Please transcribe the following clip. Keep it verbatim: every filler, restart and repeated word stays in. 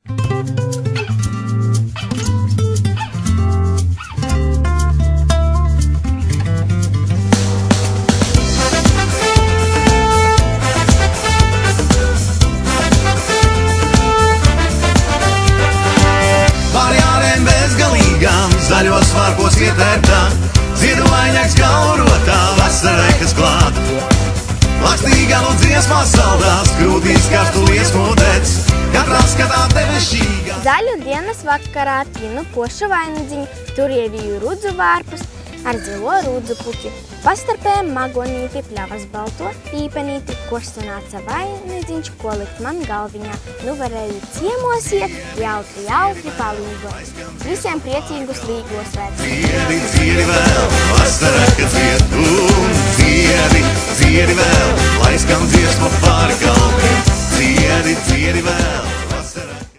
Zaļos vārpos ietērtā, ziedu vainags galvu rotā, vasarai, kas klāt. Lakstīgalu dziesmās saldās, krūtīs karstu liesmu dec, katrā skatā debešīgā. Zaļu dienas vakarā tinu pošu vainagdziņu, tur ievīju rudzu vārpus ar zilo rudzu puķi. Pastarpējam magonīti, pļavas balto, pīpenīti, koš sanāca vainagdziņš, ko likt man galviņā. Nu varēju ciemos iet, jautri, jautri palīgot. Visiem priecīgus līgos vērts. Dziedi, dziedi vēl, vasarā, kad dzied, un dziedi, dziedi vēl, lai skan dziesma pāri kalpiem. Dziedi, dziedi vēl.